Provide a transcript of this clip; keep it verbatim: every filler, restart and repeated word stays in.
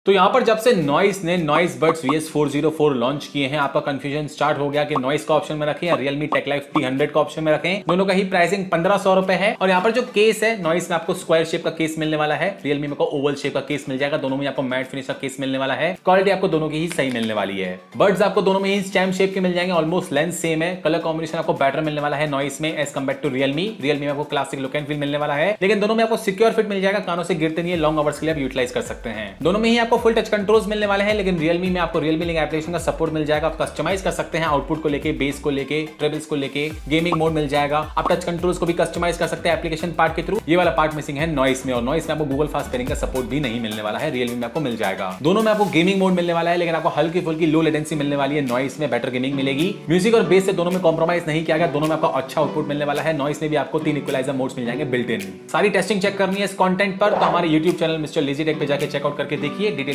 तो यहाँ पर जब से नॉइस ने Noise buds V S four zero four launch किए हैं, आपका कंफ्यूजन स्टार्ट हो गया कि नॉइस का ऑप्शन में रखें या Realme Tech Life T hundred का ऑप्शन में रखें। दोनों का ही प्राइसिंग पंद्रह सौ रुपए है। और यहाँ पर जो केस है, नॉइस में आपको स्क्वायर शेप का केस मिलने वाला है, Realme में आपको ओवल शेप का केस मिल जाएगा। दोनों में आपको मैट फिनिश का केस मिलने वाला है। क्वालिटी आपको दोनों की ही सही मिलने वाली है। बर्ड्स आपको दोनों में ही स्टैम्प शेप के मिल जाएंगे, ऑलमोस्ट लेंस सेम है। कलर कॉम्बिनेशन आपको बेटर मिलने वाला है नॉइस में as compare to Realme। Realme में आपको क्लासिक लुक एंड फील मिलने वाला है, लेकिन दोनों में आपको सिक्योर फिट मिल जाएगा, कानों से गिरते नहीं है, लॉन्ग आवर्स के लिए आप यूटिलाइज कर सकते हैं। दोनों में ही आपको फुल टच कंट्रोल्स मिलने वाले हैं, लेकिन Realme में आपको Realme लिंक एप्लीकेशन का सपोर्ट मिल जाएगा। आप कस्टमाइज कर सकते हैं आउटपुट को लेके, बेस को लेके, ट्रेबल्स को लेके, गेमिंग मोड मिल जाएगा। आप टच कंट्रोल्स को भी कस्टमाइज कर सकते हैं एप्लीकेशन पार्ट के थ्रू। ये वाला पार्ट मिसिंग है नॉइस में, और नॉइस में आपको गूगल फास्ट पेयरिंग का सपोर्ट भी नहीं मिलने वाला है, Realme में आपको मिल जाएगा। दोनों में आपको गेमिंग मोड मिलने वाला है, लेकिन आपको हल्की फुल्की लो लेटेंसी मिलने वाली है। नॉइस में बेटर गेमिंग मिलेगी। म्यूजिक और बेस से दोनों में कॉम्प्रोमाइज नहीं किया गया, दोनों में आपको अच्छा आउटपुट मिलने वाला है। नॉइस में भी आपको तीन इक्वलाइजर मोड्स मिल जाएंगे बिल्ट इन। सारी टेस्टिंग चेक करनी है इस कंटेंट पर तो हमारे YouTube channel mister lazy tech पे जाके चेकआउट करके देखिए।